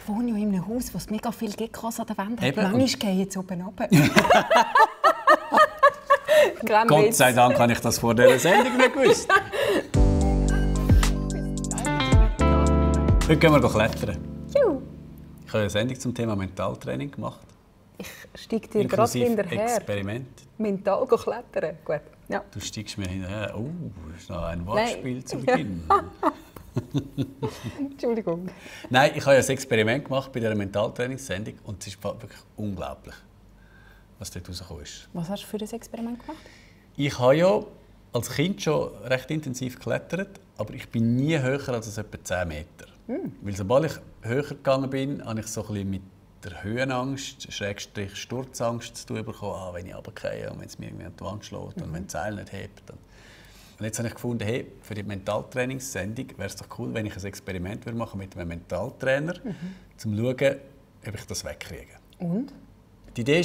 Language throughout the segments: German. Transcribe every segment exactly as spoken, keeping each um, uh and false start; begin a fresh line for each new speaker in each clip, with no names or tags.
Ich wohne ja in einem Haus, wo es mega viele Geckos an der Wand hat. Manchmal gehe ich jetzt oben runter.
Gott sei Dank habe ich das vor dieser Sendung nicht gewusst. Heute gehen wir klettern.
Juhu.
Ich habe eine Sendung zum Thema Mentaltraining gemacht.
Ich steige dir gerade hinterher.
Experiment.
Mental klettern. Gut. Ja.
Du steigst mir hinterher. Oh, das ist noch ein Wortspiel zu Beginn.
Entschuldigung.
Nein, ich habe ja ein Experiment gemacht bei dieser Mentaltrainingssendung und es ist wirklich unglaublich, was dort rausgekommen ist.
Was hast du für ein Experiment gemacht?
Ich habe ja als Kind schon recht intensiv geklettert, aber ich bin nie höher als etwa zehn Meter. Mm. Weil sobald ich höher gegangen bin, habe ich so ein bisschen mit der Höhenangst, Schrägstrich Sturzangst zu tun bekommen, ah, wenn ich runtergehe und wenn es mir irgendwie an die Wand schlägt mm. und wenn das Seil nicht hebt. Und jetzt habe ich gefunden, hey, für die Mentaltrainingssendung wäre es doch cool, wenn ich ein Experiment machen mit einem Mentaltrainer, mhm. um zu schauen, ob ich das wegkriege.
Und?
Die Idee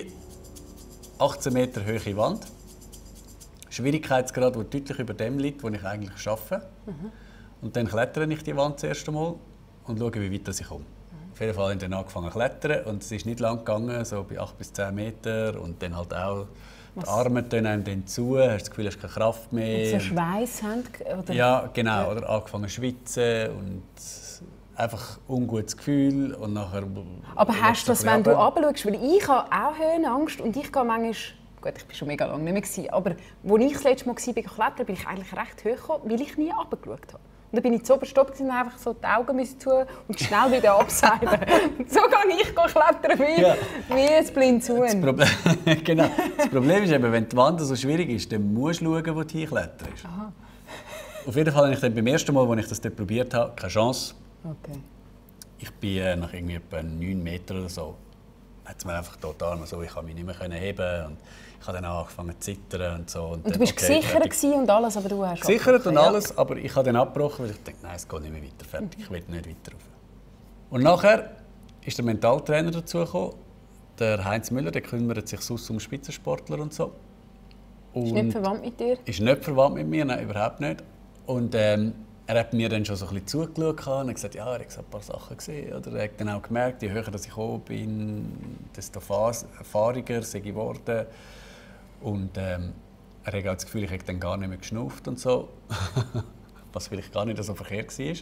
war achtzehn Meter hohe Wand. Schwierigkeitsgrad, der deutlich über dem liegt, wo ich eigentlich arbeite. Mhm. Und dann klettere ich die Wand das erste Mal und schaue, wie weit ich komme. Mhm. Auf jeden Fall habe ich dann angefangen zu klettern und es ist nicht lang gegangen, so bei acht bis zehn Meter und dann halt auch die Arme tun einem dann zu, hast das Gefühl, du hast keine Kraft mehr.
Und so Schweiß haben? Oder?
Ja, genau. Oder angefangen zu schwitzen und einfach ein ungutes Gefühl. Und nachher
aber hast du das, wenn du runterschaust? Weil ich habe auch Höhenangst und ich gehe manchmal... Gut, ich war schon mega lange nicht mehr. Aber als ich das letzte Mal war, klettern, bin ich eigentlich recht hoch gekommen, weil ich nie runtergeschaut habe. Und dann bin ich zu oberst und einfach so die Augen zu und schnell wieder abseilen. So gehe ich klettern wie, ja. wie ein Blindshuhn.
Das Problem, genau. Das Problem ist eben, wenn die Wand so schwierig ist, dann musst du schauen, wo du hinkletterst. Aha. Auf jeden Fall habe ich dann beim ersten Mal, als ich das dort probiert habe, keine Chance.
Okay.
Ich bin äh, nach irgendwie etwa neun Metern oder so, hat es mir einfach total so, ich konnte mich nicht mehr heben und ich habe dann auch angefangen zu zittern und so. Und,
und du
dann,
bist
okay,
gesichert und alles, aber du hast
gesichert und alles, aber ich habe dann abgebrochen, weil ich dachte, nein, es geht nicht mehr weiter, fertig, ich will nicht weiter rauf. Und nachher ist der Mentaltrainer dazugekommen, der Heinz Müller, der kümmert sich sonst um Spitzensportler und so. Und
ist nicht verwandt mit dir?
Ist nicht verwandt mit mir, nein, überhaupt nicht. Und ähm, er hat mir dann schon so ein bisschen zugeschaut und hat gesagt, ja, er hat ein paar Sachen gesehen. Oder er hat dann auch gemerkt, je höher ich gekommen bin, desto erfahriger sei ich geworden. Und ähm, er hat auch das Gefühl, ich habe dann gar nicht mehr geschnauft und so. Was vielleicht gar nicht so verkehrt war.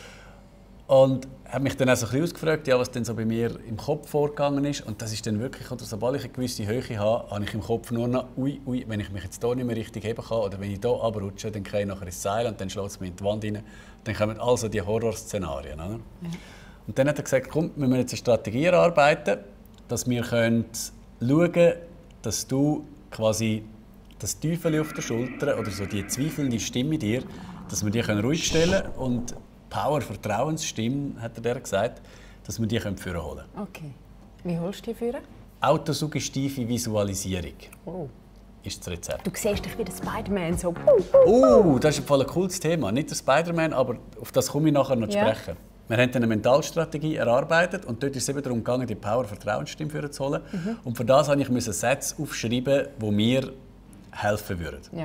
Und er hat mich dann auch so ein bisschen ausgefragt, ja, was denn so bei mir im Kopf vorgegangen ist. Und das ist dann wirklich, oder sobald ich eine gewisse Höhe habe, habe ich im Kopf nur noch, ui, ui, wenn ich mich jetzt hier nicht mehr richtig heben kann, oder wenn ich hier runterrutsche, dann gehe ich nachher ins Seil und dann schlägt es mir in die Wand rein. Dann kommen also die Horrorszenarien. Oder? Ja. Und dann hat er gesagt, komm, wir müssen jetzt eine Strategie erarbeiten, dass wir können schauen können, dass du quasi das Teufel auf der Schulter oder so die zweifelnde Stimme in dir, dass wir die ruhig stellen können und Power, Vertrauensstimme, hat er der gesagt, dass wir die führen können.
Okay. Wie holst du die führen?
Autosuggestive Visualisierung
oh.
ist das Rezept.
Du siehst dich wie der Spider-Man so.
Oh, das ist ein cooles Thema. Nicht der Spider-Man, aber auf das komme ich nachher noch zu
ja.
sprechen. Wir haben eine Mentalstrategie erarbeitet und dort ist es eben darum gegangen, die Power, Vertrauensstimme zu holen. Mhm. Und für das musste ich Sätze aufschreiben, die mir helfen würden.
Ja.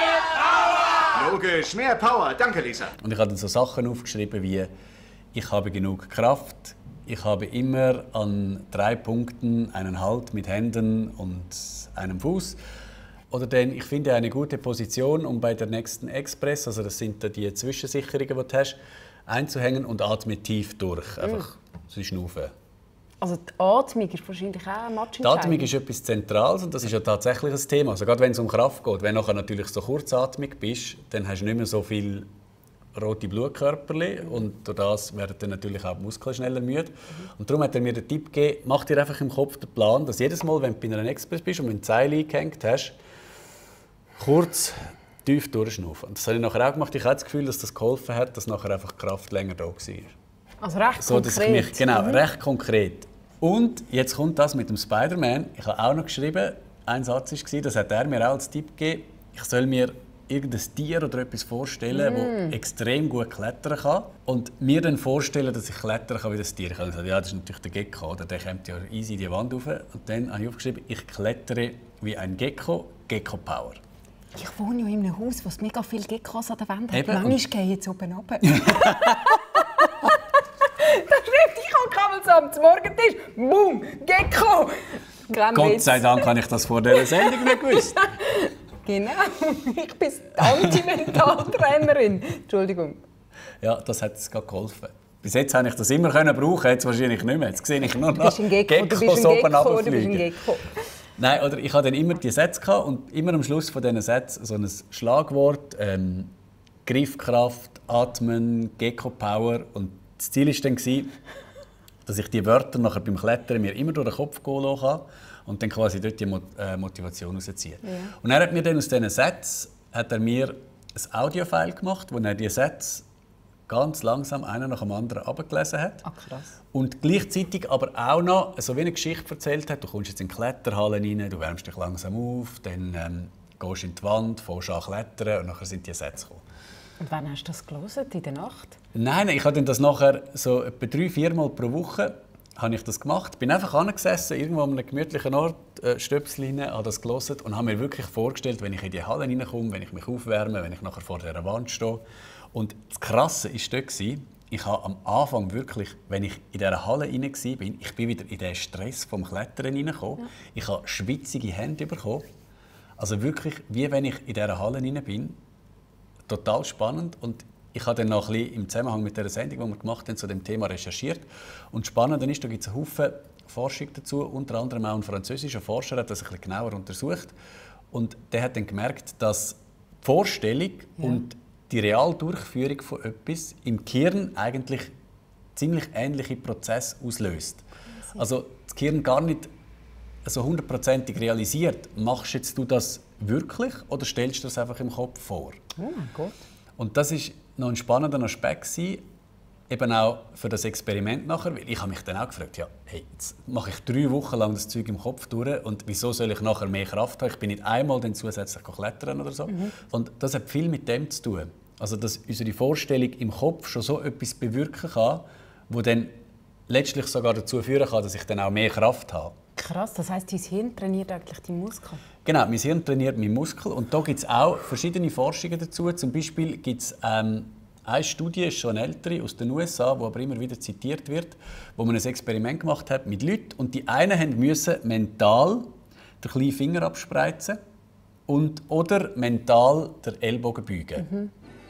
Logisch, mehr Power. Danke, Lisa.
Und ich habe dann so Sachen aufgeschrieben wie ich habe genug Kraft, ich habe immer an drei Punkten einen Halt mit Händen und einem Fuß. Oder dann, ich finde eine gute Position, um bei der nächsten Express, also das sind die Zwischensicherungen, die du hast, einzuhängen und atme tief durch. Einfach so schnaufen.
Also die Atmung ist wahrscheinlich auch ein Match.
Die Atmung ist etwas Zentrales und das ist ja tatsächlich ein Thema. Also gerade wenn es um Kraft geht, wenn du natürlich so kurzatmig bist, dann hast du nicht mehr so viel rote Blutkörperchen und durch das werden dann natürlich auch die Muskeln schneller müde. Mhm. Und darum hat er mir den Tipp gegeben, mach dir einfach im Kopf den Plan, dass jedes Mal, wenn du bei einer Express bist und wenn du die Seile eingehängt hast, kurz tief durchschnaufen. Und das habe ich nachher auch gemacht. Ich habe das Gefühl, dass das geholfen hat, dass nachher einfach die Kraft länger da war.
Also recht
so, dass
konkret.
Ich mich, genau,
mhm.
recht konkret. Und jetzt kommt das mit dem Spider-Man. Ich habe auch noch geschrieben, ein Satz war, das hat er mir auch als Tipp gegeben, ich soll mir irgendein Tier oder etwas vorstellen, mm. das extrem gut klettern kann. Und mir dann vorstellen, dass ich klettern kann wie das Tier. Ich habe gesagt, ja, das ist natürlich der Gecko, oder? Der kommt ja easy die Wand rauf. Und dann habe ich aufgeschrieben, ich klettere wie ein Gecko, Gecko Power.
Ich wohne ja in einem Haus, wo es mega viele Geckos an der Wand hat.
Eben.
Manchmal gehe ich jetzt oben runter. Das stimmt, ich habe am Morgentisch, boom, Gecko.
Gott sei Dank habe ich das vor dieser Sendung nicht gewusst.
Genau, ich bin die Anti-Mentaltrainerin. Entschuldigung.
Ja, das hat es gerade geholfen. Bis jetzt habe ich das immer brauchen, jetzt wahrscheinlich nicht mehr. Jetzt sehe ich nur noch Geckos oben runterfliegen. Nein, oder ich hatte dann immer die Sätze gehabt und immer am Schluss von diesen Sätzen so ein Schlagwort, ähm, Griffkraft, Atmen, Gecko-Power. Und das Ziel war dann, dass ich die Wörter nachher beim Klettern mir immer durch den Kopf gehen lassen kann und dann quasi dort die Motivation rausziehen. Ja. Und er hat mir dann aus diesen Sätzen hat er mir ein Audiofile gemacht, wo er die Sätze ganz langsam einer nach dem anderen abgelesen hat.
Ach, krass.
Und gleichzeitig aber auch noch so wie eine Geschichte erzählt hat. Du kommst jetzt in die Kletterhalle rein, du wärmst dich langsam auf, dann ähm, gehst du in die Wand, fängst an zu klettern und nachher sind die Sätze gekommen.
Und wann hast du das gelesen? In der Nacht?
Nein, ich habe das nachher so etwa drei, vier Mal pro Woche habe ich das gemacht. Bin einfach angesessen, irgendwo an einem gemütlichen Ort, äh, Stöpsel rein, habe das gelesen und habe mir wirklich vorgestellt, wenn ich in die Halle reinkomme, wenn ich mich aufwärme, wenn ich nachher vor dieser Wand stehe. Und das Krasse war dort, ich habe am Anfang wirklich, wenn ich in dieser Halle rein war, ich bin wieder in den Stress vom Klettern reingekommen. Ja. Ich habe schwitzige Hände bekommen. Also wirklich, wie wenn ich in dieser Halle rein bin. Total spannend. Und ich habe dann noch ein bisschen im Zusammenhang mit der Sendung, die wir gemacht haben, zu dem Thema recherchiert. Und spannend ist, da gibt es einen Haufen Forschung dazu. Unter anderem auch ein französischer Forscher hat das ein bisschen genauer untersucht. Und der hat dann gemerkt, dass die Vorstellung ja. und die Realdurchführung von etwas im Gehirn eigentlich ziemlich ähnliche Prozesse auslöst. Also das Gehirn gar nicht so hundertprozentig realisiert, machst jetzt du das wirklich oder stellst du das einfach im Kopf vor?
Oh mein Gott.
Und das ist noch ein spannender Aspekt gewesen, eben auch für das Experiment nachher, weil ich habe mich dann auch gefragt, ja, hey, jetzt mache ich drei Wochen lang das Zeug im Kopf durch und wieso soll ich nachher mehr Kraft haben? Ich bin nicht einmal dann zusätzlich klettern oder so. Mhm. Und das hat viel mit dem zu tun. Also, dass unsere Vorstellung im Kopf schon so etwas bewirken kann, wo dann letztlich sogar dazu führen kann, dass ich dann auch mehr Kraft habe.
Krass, das heisst, dein Hirn trainiert eigentlich die Muskeln?
Genau, mein Hirn trainiert meinen Muskel. Und da gibt es auch verschiedene Forschungen dazu. Zum Beispiel gibt es ähm, eine Studie, ist schon eine ältere, aus den U S A, die aber immer wieder zitiert wird, wo man ein Experiment gemacht hat mit Leuten. Und die einen mussten mental den kleinen Finger abspreizen und, oder mental den Ellbogen beugen. Mhm.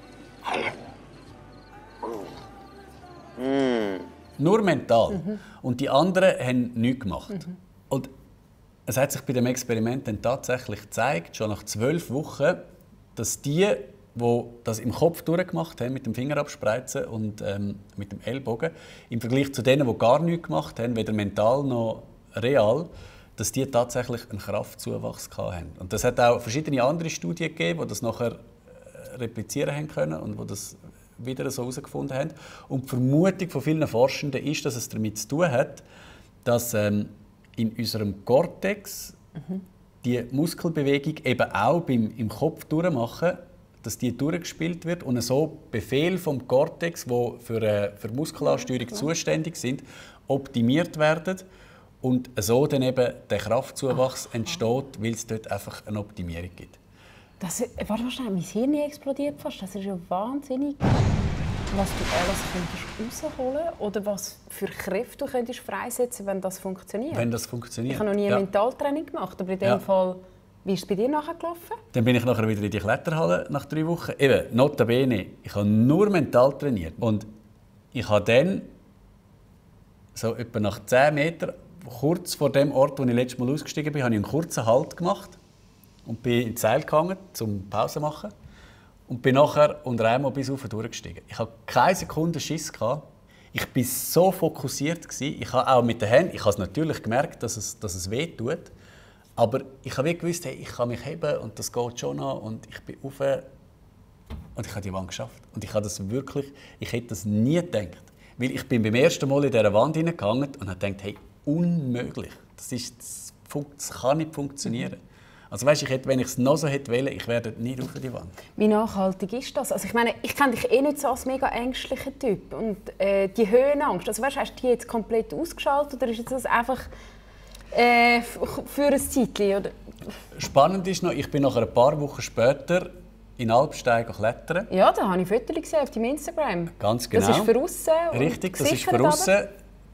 Mm. Nur mental. Mhm. Und die anderen haben nichts gemacht. Mhm. Und es hat sich bei dem Experiment dann tatsächlich gezeigt, schon nach zwölf Wochen, dass die, die das im Kopf durchgemacht haben, mit dem Finger abspreizen und ähm, mit dem Ellbogen, im Vergleich zu denen, die gar nichts gemacht haben, weder mental noch real, dass die tatsächlich einen Kraftzuwachs hatten. Und das hat auch verschiedene andere Studien gegeben, die das nachher replizieren haben können und die das wieder so herausgefunden haben. Und die Vermutung von vielen Forschenden ist, dass es damit zu tun hat, dass ähm, in unserem Cortex mhm. die Muskelbewegung eben auch beim, im Kopf durchmachen, dass die durchgespielt wird und so Befehle vom Cortex, die für, äh, für Muskelansteuerung ja, zuständig sind, optimiert werden und so dann eben der Kraftzuwachs Ach, entsteht, weil es dort einfach eine Optimierung gibt.
Das, warte mal schnell, mein Hirn explodiert fast. Das ist ja wahnsinnig, was du alles rausholen könntest oder was für Kräfte du könntest freisetzen, wenn das funktioniert.
Wenn das funktioniert.
Ich habe noch nie
ja.
ein Mentaltraining gemacht, aber in dem ja. Fall, wie ist es bei dir nachher gelaufen?
Dann bin ich nachher wieder in die Kletterhalle nach drei Wochen. Eben, notabene, ich habe nur mental trainiert und ich habe dann so etwa nach zehn Metern, kurz vor dem Ort, wo ich letztes Mal ausgestiegen bin, habe ich einen kurzen Halt gemacht. Und bin ins Seil gegangen, um Pause zu machen. Und bin nachher unter einmal bis auf durchgestiegen. Ich hatte keine Sekunde Schiss. Ich war so fokussiert. Ich habe auch mit den Händen, ich habe es natürlich gemerkt, dass es, dass es weh tut. Aber ich habe gewusst, hey, ich kann mich heben und das geht schon noch. Und ich bin rauf und ich habe die Wand geschafft. Und ich habe das wirklich, ich hätte das nie gedacht. Weil ich bin beim ersten Mal in dieser Wand hineingegangen und habe gedacht, hey, unmöglich. Das, ist, das, das kann nicht funktionieren. Also weißt, ich hätte, wenn ich es noch so hätte wollen, ich wäre nicht auf die Wand.
Wie nachhaltig ist das? Also ich meine, ich kenne dich eh nicht so als mega ängstlicher Typ. Und äh, die Höhenangst, also weißt, hast du die jetzt komplett ausgeschaltet oder ist das einfach äh, für ein Zeitchen? Oder?
Spannend ist noch, ich bin nach ein paar Wochen später in Alpstein klettern.
Ja, da habe ich Fotos gesehen auf deinem Instagram.
Ganz genau.
Das ist für aussen.
Richtig, das ist für aussen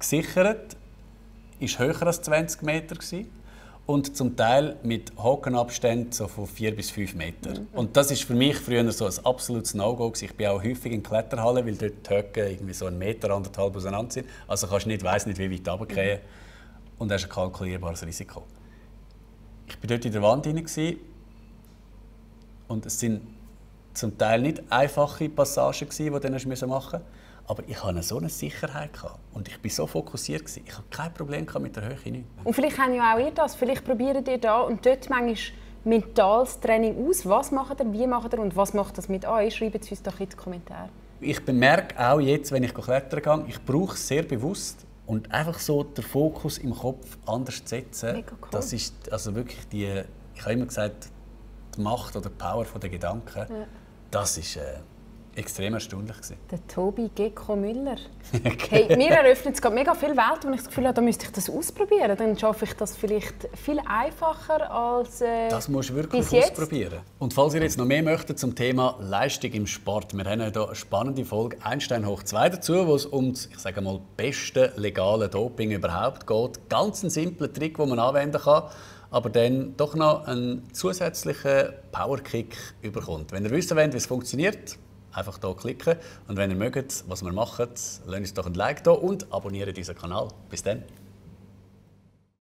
gesichert, ist höher als zwanzig Meter gewesen. Und zum Teil mit Hockenabständen so von vier bis fünf Meter. Mhm. Und das ist für mich früher so ein absolutes No-Go gewesen. Ich bin auch häufig in Kletterhallen, weil dort die Höcke irgendwie so einen Meter, anderthalb auseinander sind. Also kannst du nicht, weiss nicht, wie weit runterfallen. Mhm. Und das ist ein kalkulierbares Risiko. Ich war dort in der Wand hinein und es sind zum Teil nicht einfache Passagen, die du dann machen musst. Aber ich hatte so eine Sicherheit und ich war so fokussiert. Ich hatte kein Problem mit der Höhe. Nicht.
Und vielleicht haben ja auch ihr das. Vielleicht probiert ihr da und dort manchmal mentales Training aus. Was macht ihr, wie macht ihr und was macht das mit euch? Schreibt es uns doch in die Kommentare.
Ich bemerke auch jetzt, wenn ich klettern gehe, ich brauche es sehr bewusst. Und einfach so den Fokus im Kopf anders zu setzen,
Mega cool.
Das ist also wirklich die, ich habe immer gesagt, die Macht oder die Power der Gedanken, ja. Das ist äh, extrem erstaunlich gewesen.
Der Tobi Gecko Müller. Hey, mir eröffnet es gerade mega viel Welt, und ich das Gefühl habe, da müsste ich das ausprobieren. Dann schaffe ich das vielleicht viel einfacher als äh,
Das musst du wirklich
bis
ausprobieren.
Jetzt.
Und falls ihr jetzt noch mehr möchtet zum Thema Leistung im Sport, wir haben hier eine spannende Folge Einstein hoch zwei dazu, wo es um das, ich sage mal, beste legale Doping überhaupt geht. Ganz ein simpler Trick, den man anwenden kann, aber dann doch noch einen zusätzlichen Powerkick überkommt. Wenn ihr wissen wollt, wie es funktioniert, einfach hier klicken. Und wenn ihr mögt, was wir machen, lasst uns doch ein Like da und abonniert unseren Kanal. Bis dann.